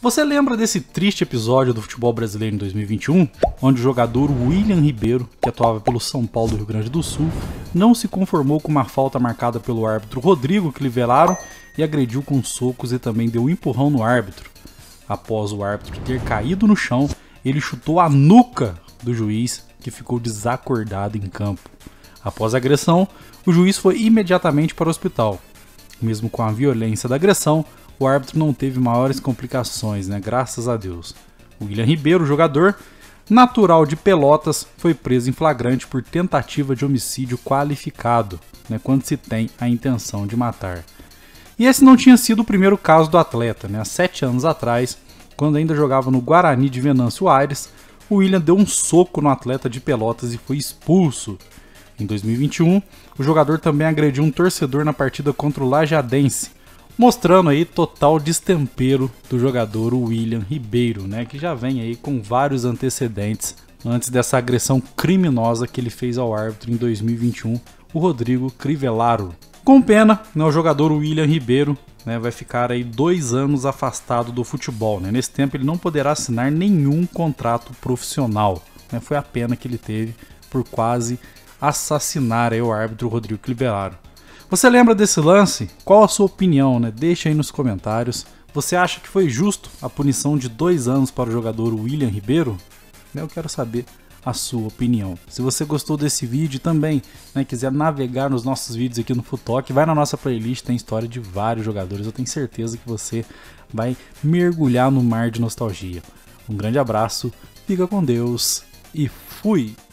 Você lembra desse triste episódio do futebol brasileiro em 2021, onde o jogador William Ribeiro, que atuava pelo São Paulo do Rio Grande do Sul, não se conformou com uma falta marcada pelo árbitro Rodrigo Crivellaro e agrediu com socos e também deu um empurrão no árbitro. Após o árbitro ter caído no chão, ele chutou a nuca do juiz, que ficou desacordado em campo. Após a agressão, o juiz foi imediatamente para o hospital. Mesmo com a violência da agressão, o árbitro não teve maiores complicações, graças a Deus. O William Ribeiro, jogador natural de Pelotas, foi preso em flagrante por tentativa de homicídio qualificado, quando se tem a intenção de matar. E esse não tinha sido o primeiro caso do atleta. Há 7 anos atrás, quando ainda jogava no Guarani de Venâncio Aires, o William deu um soco no atleta de Pelotas e foi expulso. Em 2021, o jogador também agrediu um torcedor na partida contra o Lajadense, mostrando aí total destempero do jogador William Ribeiro, que já vem aí com vários antecedentes antes dessa agressão criminosa que ele fez ao árbitro em 2021, o Rodrigo Crivellaro. Com pena, o jogador William Ribeiro vai ficar aí 2 anos afastado do futebol. Nesse tempo ele não poderá assinar nenhum contrato profissional. Foi a pena que ele teve por quase assassinar aí o árbitro Rodrigo Crivellaro. Você lembra desse lance? Qual a sua opinião? Deixa aí nos comentários. Você acha que foi justo a punição de 2 anos para o jogador William Ribeiro? Eu quero saber a sua opinião. Se você gostou desse vídeo também, quiser navegar nos nossos vídeos aqui no Futoc, vai na nossa playlist, tem história de vários jogadores. Eu tenho certeza que você vai mergulhar no mar de nostalgia. Um grande abraço, fica com Deus e fui!